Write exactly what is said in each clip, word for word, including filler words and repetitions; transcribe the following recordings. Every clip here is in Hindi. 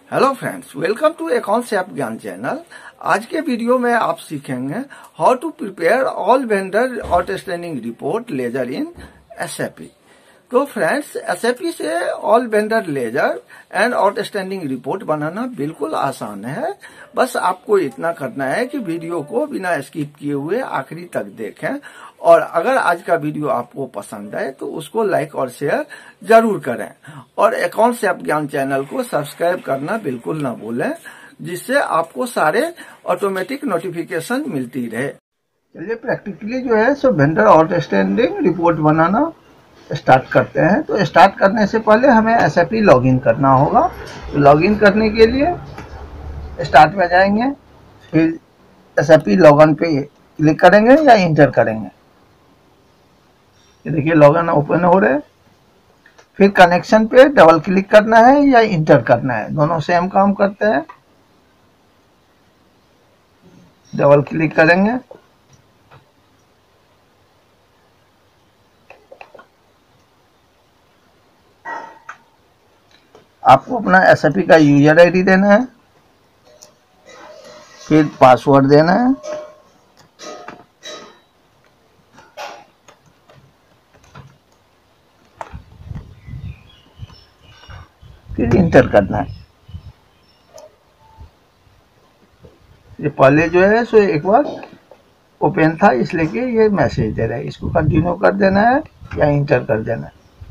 Hello friends, welcome to accounts app Gyan channel. आज के वीडियो में आप सीखेंगे how to prepare all vendor outstanding report ledger in SAP. तो फ्रेंड्स, एसएपी से all vendor ledger and outstanding report बनाना बिल्कुल आसान है। बस आपको इतना करना है कि वीडियो को बिना स्किप किए हुए आखिरी तक देखें, और अगर आज का वीडियो आपको पसंद आए तो उसको लाइक और शेयर जरूर करें, और अकाउंट्स एप ज्ञान चैनल को सब्सक्राइब करना बिल्कुल ना भूलें, जिससे आपको सारे ऑटोमेटिक नोटिफिकेशन मिलती रहे। चलिए प्रैक्टिकली जो है सो वेंडर आउटस्टैंडिंग रिपोर्ट बनाना स्टार्ट करते हैं। तो स्टार्ट करने से पहले हमें एसएपी लॉगिन करना होगा। तो लॉगिन करने के लिए स्टार्ट में जाएंगे, फिर एसएपी लॉगिन पे क्लिक करेंगे या इंटर करेंगे। ये देखिए लॉगिन ओपन हो रहे हैं। फिर कनेक्शन पे डबल क्लिक करना है या इंटर करना है, दोनों सेम काम करते हैं। डबल क्लिक करेंगे, आपको अपना एसएपी का यूजर आईडी देना है, फिर पासवर्ड देना है, फिर इंटर करना है। ये पहले जो है सो एक बार ओपन था, इसलिए कि ये मैसेज दे रहा है, इसको कंटिन्यू कर देना है या इंटर कर देना है।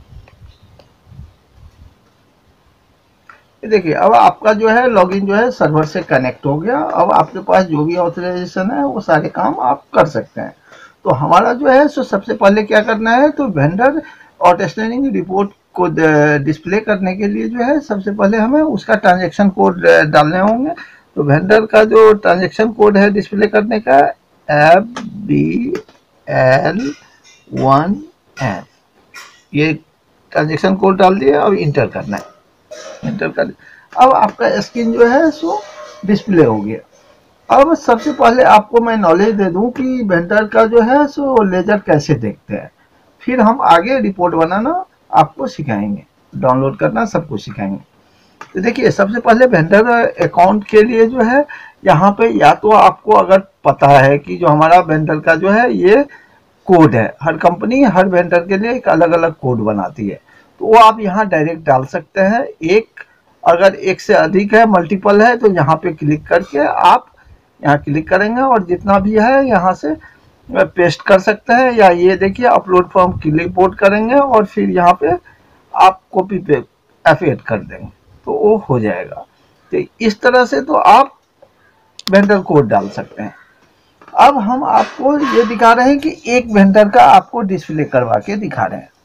ये देखिए अब आपका जो है लॉगिन जो है सर्वर से कनेक्ट हो गया। अब आपके पास जो भी ऑथराइजेशन है वो सारे काम आप कर सकते हैं। तो हमारा जो है सो सबसे पहले क्या करना है, तो वेंडर आउटस्टैंडिंग रिपोर्ट को डिस्प्ले करने के लिए जो है सबसे पहले हमें उसका ट्रांजैक्शन कोड डालने होंगे। तो वेंडर का जो ट्रांजैक्शन कोड है डिस्प्ले करने का, F B L one N, ये ट्रांजैक्शन कोड डाल दिया। अब इंटर करना है, इंटर कर। अब आपका स्क्रीन जो है सो डिस्प्ले हो गया। अब सबसे पहले आपको मैं नॉलेज दे दूं कि वेंडर का जो है सो लेजर कैसे देखते हैं, फिर हम आगे रिपोर्ट बनाना आपको सिखाएंगे, डाउनलोड करना सब कुछ सिखाएंगे। तो देखिए सबसे पहले वेंडर अकाउंट के लिए जो है यहाँ पे या तो आपको अगर पता है कि जो हमारा वेंडर का जो है ये कोड है, हर कंपनी हर वेंडर के लिए एक अलग अलग कोड बनाती है, तो वो आप यहाँ डायरेक्ट डाल सकते हैं। एक अगर एक से अधिक है, मल्टीपल है, तो यहाँ पे क्लिक करके आप यहाँ क्लिक करेंगे और जितना भी है यहाँ से पेस्ट कर सकते हैं। या ये देखिए अपलोड फॉर्म क्लिकबोर्ड करेंगे और फिर यहाँ पे आप कॉपी पे एफिएट कर देंगे तो वो हो जाएगा। तो इस तरह से तो आप वेंडर कोड डाल सकते हैं। अब हम आपको ये दिखा रहे हैं कि एक वेंडर का आपको डिस्प्ले करवा के दिखा रहे हैं।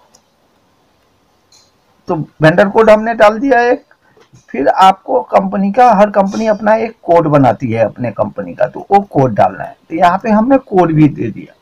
तो वेंडर कोड हमने डाल दिया एक, फिर आपको कंपनी का, हर कंपनी अपना एक कोड बनाती है अपने कंपनी का, तो वो कोड डालना है। तो यहाँ पे हमने कोड भी दे दिया।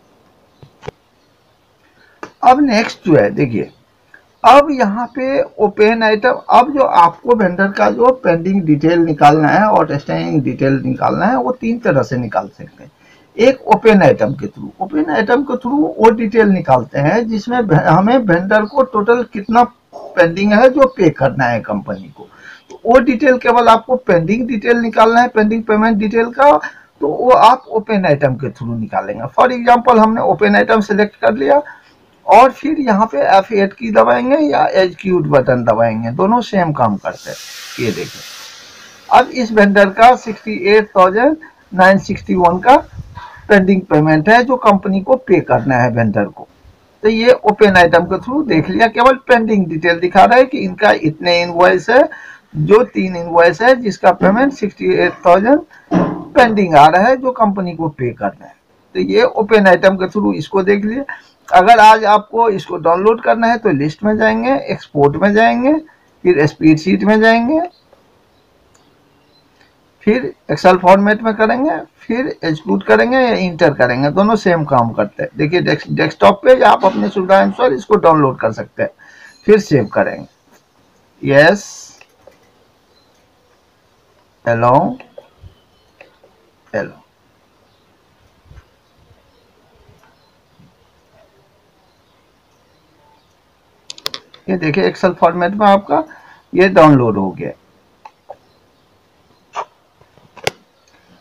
अब नेक्स्ट जो है देखिए, अब यहाँ पे ओपन आइटम, अब जो आपको वेंडर का जो पेंडिंग डिटेल निकालना है और आउटस्टैंडिंग डिटेल निकालना है, वो तीन तरह से निकाल सकते हैं। एक ओपन आइटम के थ्रू, ओपन आइटम के थ्रू वो डिटेल निकालते हैं जिसमें हमें वेंडर को टोटल कितना पेंडिंग है जो पे करना है कंपनी को, तो वो डिटेल केवल आपको पेंडिंग डिटेल निकालना है, पेंडिंग पेमेंट डिटेल का, तो वो आप ओपन आइटम के थ्रू निकालेंगे। फॉर एग्जांपल हमने ओपन आइटम सेलेक्ट कर लिया और फिर यहाँ पे एफ एट की दबाएंगे या एग्जीक्यूट बटन दबाएंगे, दोनों सेम काम करते हैं। ये देखिए अब इस वेंडर का sixty eight thousand nine sixty one का पेंडिंग पेमेंट है जो कंपनी को पे करना है वेंडर को। तो ये ओपन आइटम के थ्रू देख लिया, केवल पेंडिंग डिटेल दिखा रहा है कि इनका इतने इनवॉइस है, जो तीन इनवॉइस है जिसका payment sixty eight thousand pending आ रहा है जो कंपनी को पे करना है। तो ये ओपन आइटम के थ्रू इसको देख लिए। अगर आज आपको इसको डाउनलोड करना है तो लिस्ट में जाएंगे, एक्सपोर्ट में जाएंगे, फिर स्प्रेड शीट में जाएंगे, फिर एक्सेल फॉर्मेट में करेंगे, फिर एग्जीक्यूट करेंगे या इंटर करेंगे, दोनों सेम काम करते हैं। देखिए डेस्कटॉप पे आप अपने सुविधा अनुसार इसको डाउनलोड कर सकते हैं, फिर सेव करेंगे। यस, हेलो हेलो, ये देखिए एक्सेल फॉर्मेट में आपका ये डाउनलोड हो गया।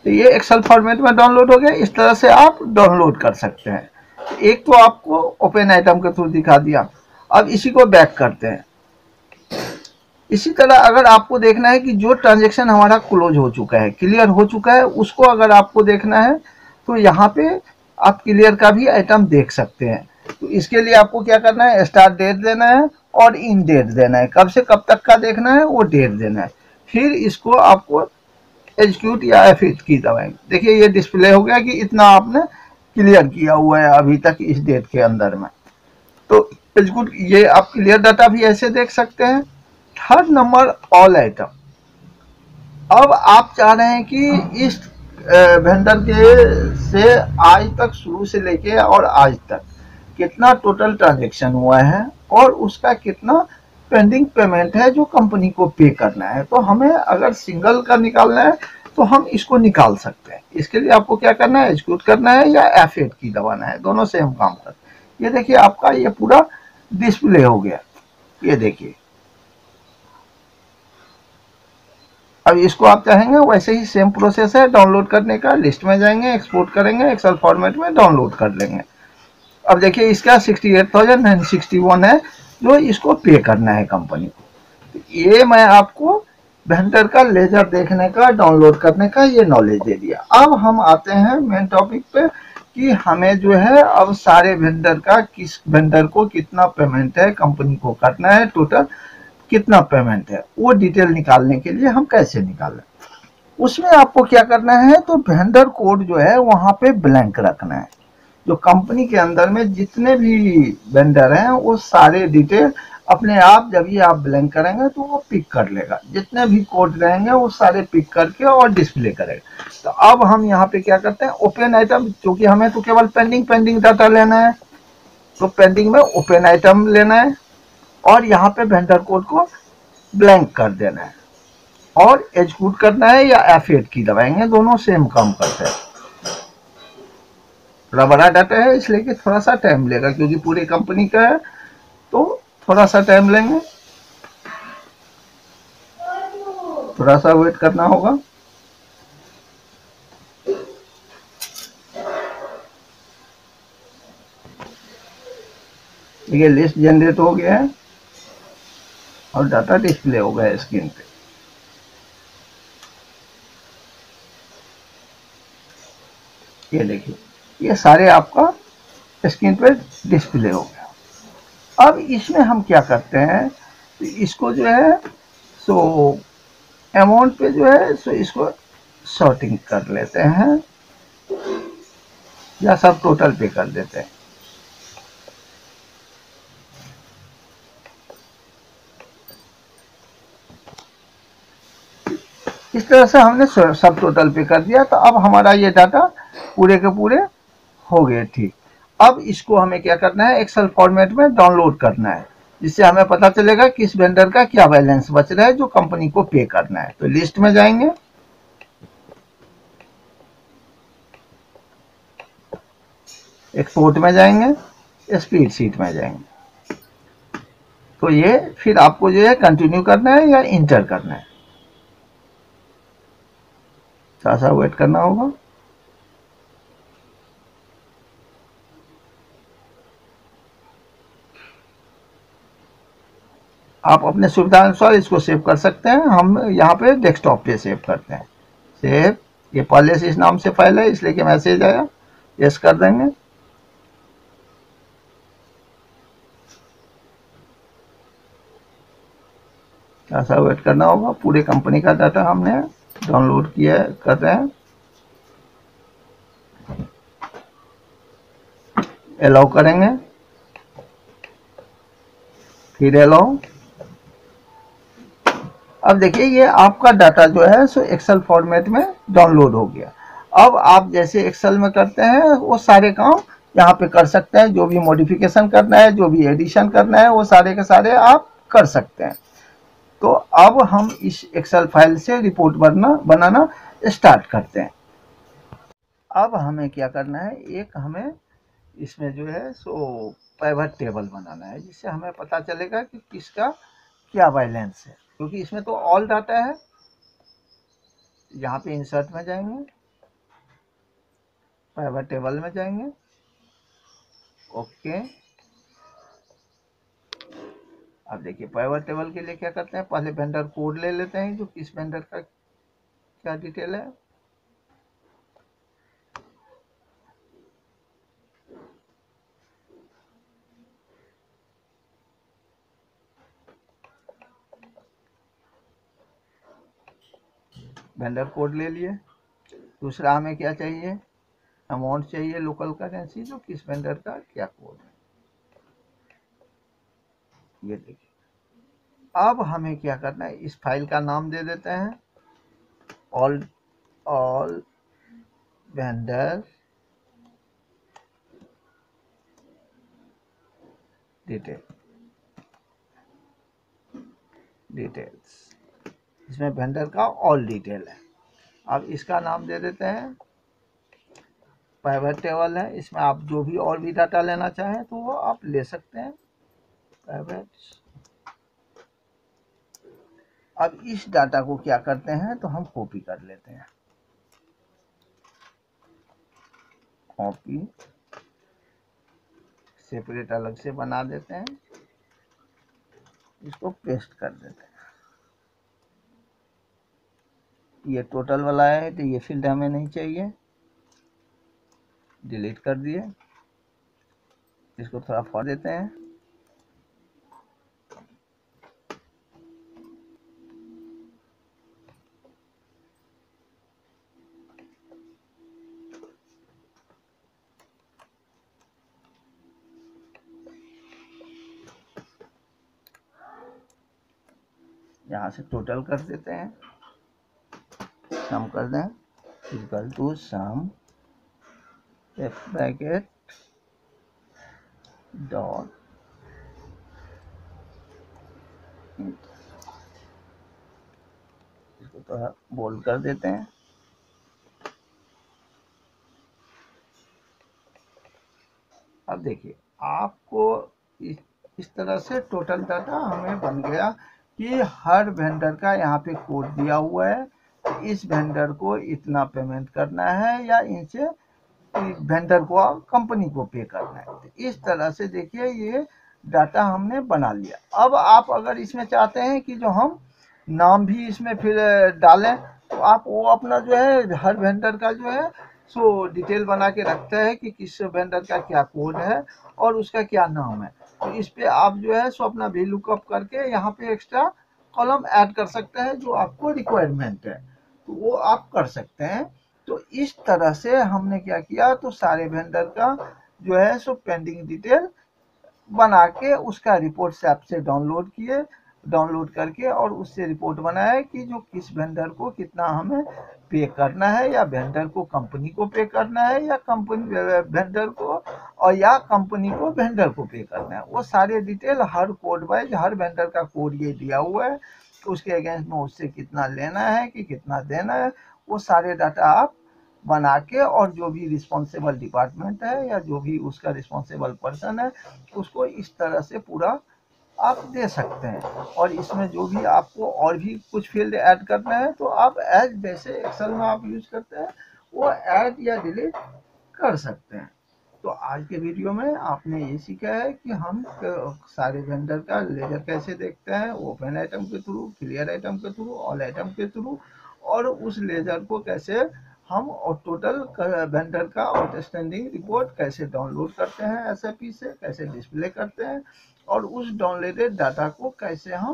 तो ये एक्सेल फॉर्मेट में डाउनलोड हो गया। इस तरह से आप डाउनलोड कर सकते हैं। एक तो आपको ओपन आइटम के थ्रू दिखा दिया। अब इसी को बैक करते हैं। इसी तरह अगर आपको देखना है कि जो ट्रांजैक्शन हमारा क्लोज हो चुका है, क्लियर हो चुका है, उसको अगर आपको देखना है तो यहाँ पे आप क्लियर का भी आइटम देख सकते हैं। तो इसके लिए आपको क्या करना है, स्टार्ट डेट देना है और इन डेट देना है। कब से कब तक का देखना है वो डेट देना है। फिर इसको आपको एग्जीक्यूट या एफ एट की दबाएंगे। देखिए ये डिस्प्ले हो गया कि इतना आपने क्लियर किया हुआ है अभी तक इस डेट के अंदर में। तो एग्जीक्यूट, ये आप क्लियर डाटा भी ऐसे देख सकते हैं। Third number all item. अब आप चाह रहे हैं कि इस वेंडर के से आज तक, शुरू से लेके और आज तक कितना टोटल ट्रांजैक्शन हुआ है और उसका कितना पेंडिंग पेमेंट है जो कंपनी को पे करना है। तो हमें अगर सिंगल का निकालना है तो हम इसको निकाल सकते हैं। इसके लिए आपको क्या करना है, एग्जीक्यूट करना है या एफ एट की दबाना है, दोनों से हम काम करते हैं। ये देखिए आपका ये पूरा डिस्प्ले हो गया। ये देखिए, अब इसको आप चाहेंगे वैसे ही सेम प्रोसेस है डाउनलोड करने का। लिस्ट में जाएंगे, एक्सपोर्ट करेंगे, एक्सेल फॉर्मेट में डाउनलोड कर लेंगे। अब देखिए इसका sixty eight thousand nine sixty one है जो इसको पे करना है कंपनी को। ये मैं आपको वेंडर का लेजर देखने का, डाउनलोड करने का ये नॉलेज दे दिया। अब हम आते हैं मेन टॉपिक पे कि हमें जो है अब सारे वेंडर का, किस वेंडर को कितना पेमेंट है कंपनी को करना है, टोटल कितना पेमेंट है, वो डिटेल निकालने के लिए हम कैसे निकालें। उसमें आपको क्या करना है, तो वेंडर कोड जो है वहां पे ब्लैंक रखना है। जो कंपनी के अंदर में जितने भी वेंडर हैं वो सारे डिटेल अपने आप, जब ये आप ब्लैंक करेंगे तो वो पिक कर लेगा। जितने भी कोड रहेंगे वो सारे पिक करके और डिस्प्ले करेगा। तो अब हम यहाँ पे क्या करते हैं, ओपन आइटम, क्योंकि हमें तो केवल पेंडिंग पेंडिंग डाटा लेना है, तो पेंडिंग में ओपन आइटम लेना है और यहाँ पे वेंडर कोड को ब्लैंक कर देना है और एग्जीक्यूट करना है या एफ एट की दबाएंगे, दोनों सेम काम करते हैं। थोड़ा बड़ा डाटा है इसलिए कि थोड़ा सा टाइम लेगा, क्योंकि पूरी कंपनी का है तो थोड़ा सा टाइम लेंगे, थोड़ा सा वेट करना होगा। देखिए लिस्ट जनरेट हो गया है और डाटा डिस्प्ले हो गया है स्क्रीन पे। ये देखिए ये सारे आपका स्क्रीन पे डिस्प्ले हो गया। अब इसमें हम क्या करते हैं, तो इसको जो है सो अमाउंट पे जो है सो इसको सॉर्टिंग कर लेते हैं या सब टोटल पे कर देते हैं। इस तरह से हमने सब टोटल पे कर दिया। तो अब हमारा ये डाटा पूरे के पूरे हो गए। ठीक, अब इसको हमें क्या करना है, एक्सेल फॉर्मेट में डाउनलोड करना है, जिससे हमें पता चलेगा किस वेंडर का क्या बैलेंस बच रहा है जो कंपनी को पे करना है। तो लिस्ट में जाएंगे, एक्सपोर्ट में जाएंगे, स्प्रेड शीट में जाएंगे। तो ये फिर आपको जो है कंटिन्यू करना है या इंटर करना है, थोड़ा सा वेट करना होगा। आप अपने सुविधा अनुसार इसको सेव कर सकते हैं। हम यहाँ पे डेस्कटॉप पे सेव करते हैं। सेव, ये पहले से इस नाम से फाइल है इसलिए कि मैसेज आया, यस कर देंगे। ऐसा वेट करना होगा। पूरे कंपनी का डाटा हमने डाउनलोड किया कर रहे हैं। अलाउ करेंगे, फिर अलाउ। अब देखिए ये आपका डाटा जो है सो एक्सेल फॉर्मेट में डाउनलोड हो गया। अब आप जैसे एक्सेल में करते हैं वो सारे काम यहाँ पे कर सकते हैं। जो भी मॉडिफिकेशन करना है, जो भी एडिशन करना है, वो सारे के सारे आप कर सकते हैं। तो अब हम इस एक्सेल फाइल से रिपोर्ट बनना बनाना स्टार्ट करते हैं। अब हमें क्या करना है, एक हमें इसमें जो है सो पिवट टेबल बनाना है, जिससे हमें पता चलेगा कि किसका क्या बैलेंस है, क्योंकि इसमें तो ऑल डाटा है। यहाँ पे इंसर्ट में जाएंगे, पाइवट टेबल में जाएंगे, ओके। अब देखिए पाइवट टेबल के लिए क्या करते हैं, पहले वेंडर कोड ले लेते हैं जो किस वेंडर का क्या डिटेल है। वेंडर कोड ले लिए। दूसरा हमें क्या चाहिए, अमाउंट चाहिए, लोकल करेंसी, जो किस वेंडर का क्या कोड है, ये देखिए। अब हमें क्या करना है, इस फाइल का नाम दे देते हैं all all vendor detail details, इसमें वेंडर का ऑल डिटेल है। अब इसका नाम दे देते हैं पाइवट टेबल है, इसमें आप जो भी और भी डाटा लेना चाहें तो वो आप ले सकते हैं पाइवट। अब इस डाटा को क्या करते हैं, तो हम कॉपी कर लेते हैं, कॉपी सेपरेट अलग से बना देते हैं, इसको पेस्ट कर देते हैं। ये टोटल वाला है तो ये फील्ड हमें नहीं चाहिए, डिलीट कर दिए। इसको थोड़ा फॉर देते हैं, यहाँ से टोटल कर देते हैं, सम कर दें, equal to sum bracket dot इसको थोड़ा बोल्ड कर देते हैं। अब देखिए आपको इस, इस तरह से टोटल डाटा हमें बन गया कि हर वेंडर का यहाँ पे कोड दिया हुआ है, इस वेंडर को इतना पेमेंट करना है या इनसे वेंडर को कंपनी को पे करना है। तो इस तरह से देखिए ये डाटा हमने बना लिया। अब आप अगर इसमें चाहते हैं कि जो हम नाम भी इसमें फिर डालें तो आप वो अपना जो है हर वेंडर का जो है सो डिटेल बना के रखते हैं कि किस वेंडर का क्या कोड है और उसका क्या नाम है। तो इस पे आप जो है सो अपना भी लुकअप करके यहाँ पे एक्स्ट्रा कॉलम ऐड कर सकते हैं जो आपको रिक्वायरमेंट है, तो वो आप कर सकते हैं। तो इस तरह से हमने क्या किया, तो सारे वेंडर का जो है सो पेंडिंग डिटेल बना के उसका रिपोर्ट सैप से डाउनलोड किए, डाउनलोड करके और उससे रिपोर्ट बनाया कि जो किस वेंडर को कितना हमें पे करना है, या वेंडर को कंपनी को पे करना है, या कंपनी वेंडर को और या कंपनी को वेंडर को पे करना है। वो सारे डिटेल हर कोड वाइज हर वेंडर का कोड ये दिया हुआ है, उसके अगेंस्ट में उससे कितना लेना है कि कितना देना है, वो सारे डाटा आप बना के और जो भी रिस्पॉन्सिबल डिपार्टमेंट है या जो भी उसका रिस्पॉन्सिबल पर्सन है उसको इस तरह से पूरा आप दे सकते हैं। और इसमें जो भी आपको और भी कुछ फील्ड ऐड करना है तो आप एज जैसे एक्सेल में आप यूज करते हैं वो ऐड या डिलीट कर सकते हैं। तो आज के वीडियो में आपने ये सीखा है कि हम सारे वेंडर का लेजर कैसे देखते हैं, ओपन आइटम के थ्रू, क्लियर आइटम के थ्रू, ऑल आइटम के थ्रू, और उस लेजर को कैसे हम और टोटल वेंडर का आउटस्टैंडिंग रिपोर्ट कैसे डाउनलोड करते हैं एसएपी से, कैसे डिस्प्ले करते हैं, और उस डाउनलोडेड डाटा को कैसे हम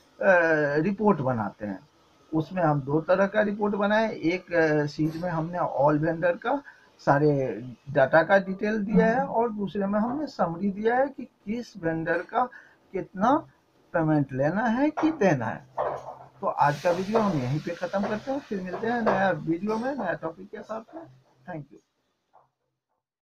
रिपोर्ट बनाते हैं। उसमें हम दो तरह का रिपोर्ट बनाए, एक शीट में हमने ऑल वेंडर का सारे डाटा का डिटेल दिया है और दूसरे में हमने समरी दिया है कि किस वेंडर का कितना पेमेंट लेना है कि देना है। तो आज का वीडियो हम यहीं पे ख़त्म करते हैं, फिर मिलते हैं नया वीडियो में नया टॉपिक के साथ में। Thank you.